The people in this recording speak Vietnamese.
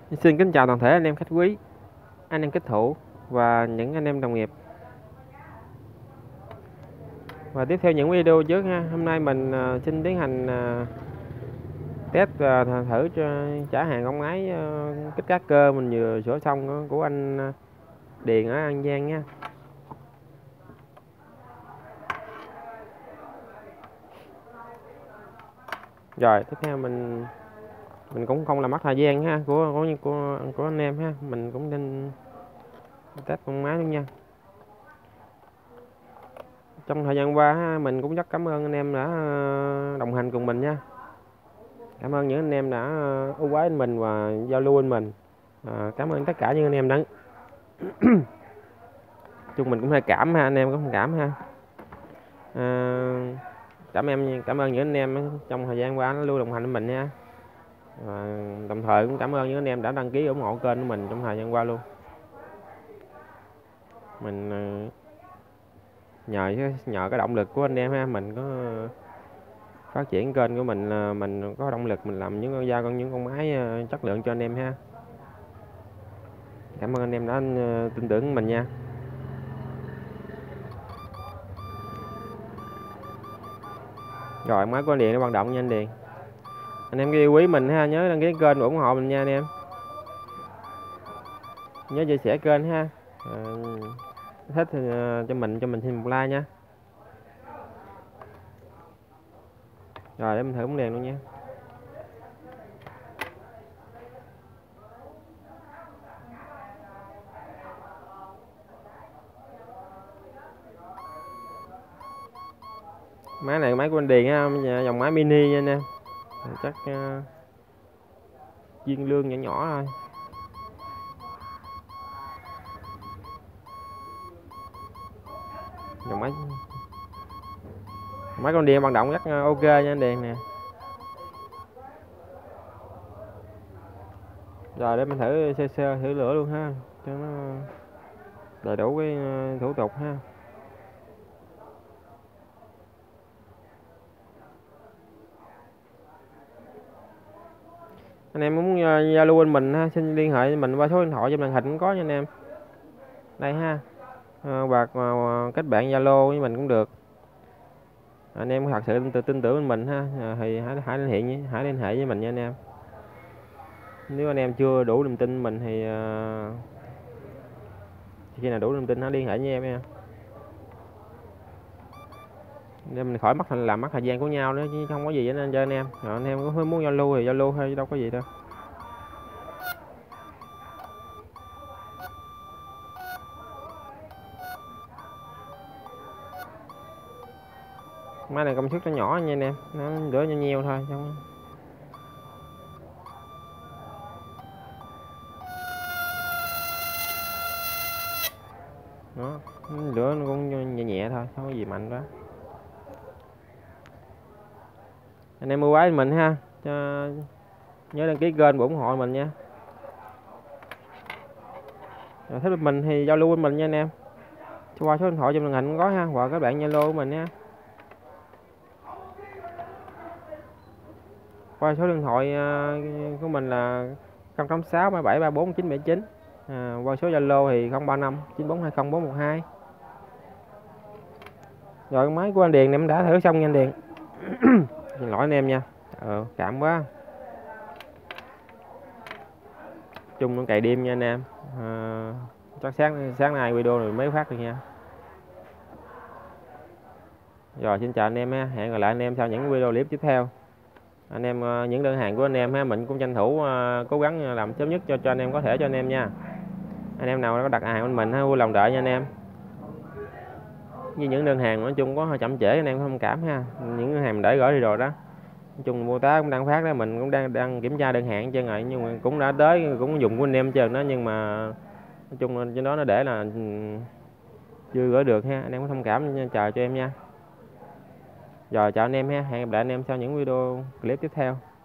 Xin kính chào toàn thể anh em khách quý, anh em kích thủ và những anh em đồng nghiệp. Và tiếp theo những video trước ha, hôm nay mình xin tiến hành test và thử trả hàng con máy kích cát cơ mình vừa sửa xong của anh Điền ở An Giang nha. Rồi tiếp theo mình cũng không làm mất thời gian ha của anh em ha, mình cũng nên test con máy luôn nha. Trong thời gian qua mình cũng rất cảm ơn anh em đã đồng hành cùng mình nha. Cảm ơn những anh em đã ưu ái anh mình và giao lưu anh mình. Cảm ơn tất cả những anh em đó. Chung mình cũng hơi cảm ha, anh em cũng cảm ha. Cảm ơn những anh em trong thời gian qua nó luôn đồng hành với mình nha. Đồng thời cũng cảm ơn những anh em đã đăng ký ủng hộ kênh của mình trong thời gian qua luôn. Mình nhờ cái động lực của anh em ha, mình có phát triển kênh của mình có động lực mình làm những con máy chất lượng cho anh em ha. Cảm ơn anh em đã tin tưởng mình nha. Rồi máy của anh Điền nó hoạt động nha anh Điền. Anh em yêu quý mình ha, nhớ đăng ký kênh ủng hộ mình nha anh em. Nhớ chia sẻ kênh ha. Thích thì cho mình xin một like nha. Rồi để mình thử bóng đèn luôn nha. Máy này máy của anh Điền ha, dòng máy mini nha anh em. Chắc viên lương nhỏ nhỏ thôi. Dòng máy con Điền hoạt động rất ok nha anh Điền nè. Rồi để mình thử thử lửa luôn ha, cho nó đầy đủ cái thủ tục ha. Anh em muốn giao lưu bên mình ha, xin liên hệ với mình qua số điện thoại trên màn hình cũng có nha anh em. Đây ha. Hoặc kết bạn Zalo với mình cũng được. Anh em thật sự tin tưởng bên mình ha, thì hãy liên hệ với mình nha anh em. Nếu anh em chưa đủ niềm tin mình thì khi nào đủ niềm tin hãy liên hệ với em nha. Để mình khỏi làm mất thời gian của nhau nữa chứ không có gì cho anh em. Rồi anh em có muốn giao lưu thì giao lưu thôi chứ đâu có gì đâu. Máy này công suất nó nhỏ nha anh em, nó rửa nhiều thôi không. Đó, lửa nó cũng nhẹ nhẹ thôi, không có gì mạnh đó. Anh em ưu ái mình ha, nhớ đăng ký kênh và ủng hộ mình nha. Rồi thích mình thì giao lưu với mình nha anh em. Qua số điện thoại trên màn hình có ha, hoặc các bạn Zalo của mình nha. Qua số điện thoại của mình là 086 3734 979. Qua số Zalo thì 035 9420 412. Rồi máy của anh Điền em đã thử xong nha anh Điền. Xin lỗi anh em nha. Cảm quá. Chung nó cày đêm nha anh em. Chắc sáng nay video này mới phát được nha. Rồi xin chào anh em ha, hẹn gặp lại anh em sau những video clip tiếp theo. Anh em những đơn hàng của anh em ha, mình cũng tranh thủ cố gắng làm sớm nhất cho anh em có thể cho anh em nha. Anh em nào có đặt hàng bên mình ha, vui lòng đợi nha anh em. Như những đơn hàng nói chung có hơi chậm trễ anh em thông cảm ha, những đơn hàng để gửi đi rồi đó. Nói chung mua tá cũng đang phát đó, mình cũng đang kiểm tra đơn hàng trên rồi, nhưng mà cũng đã tới, cũng dùng của anh em trơn đó, nhưng mà nói chung trên đó nó để là chưa gửi được ha, anh em có thông cảm chờ cho em nha. Rồi chào anh em ha, hẹn gặp lại anh em sau những video clip tiếp theo.